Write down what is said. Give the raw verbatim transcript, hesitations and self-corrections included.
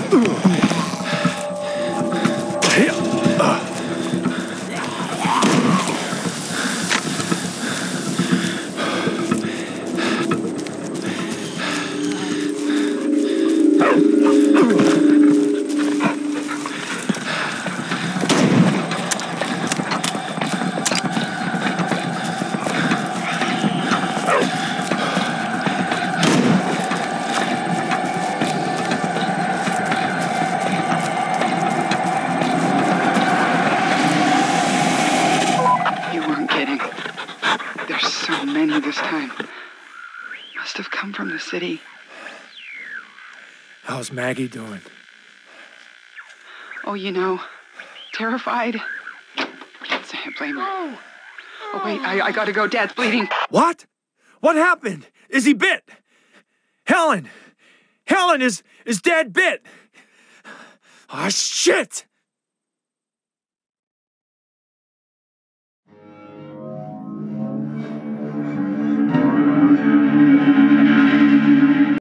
This time must have come from the city. How's Maggie doing? Oh, you know, terrified. Can't blame her. Oh, oh wait, I, I gotta go. Dad's bleeding. What? What happened? Is he bit? Helen! Helen, is, is Dad bit? Ah, shit!